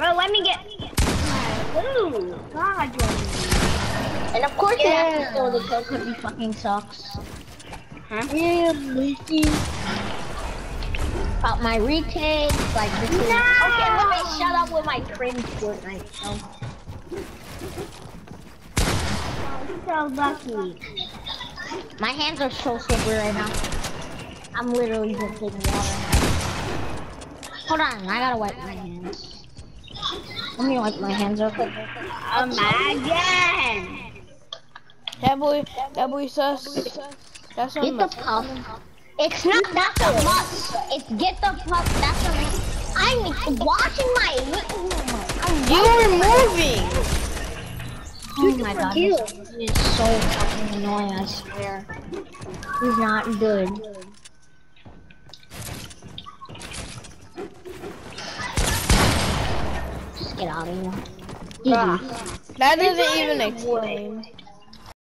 Bro, let me get. Ooh, God. And of course, you have to steal the kill because he fucking sucks. Huh? Yeah, Mickey. About my retake, like this is. No! Okay, let me shut up with my cringe Fortnite. So lucky. My hands are so slippery right now. I'm literally just taking water. Hold on, I gotta wipe my hands. Let me wipe my hands real quick. Imagine. That boy sus. That's Get on the puff. It's not, that's a must. It's get the puff, that's a must. I'm washing my You were moving. Oh my god, this is so fucking annoying, I swear. He's not good. Just get out of here. That doesn't even explain.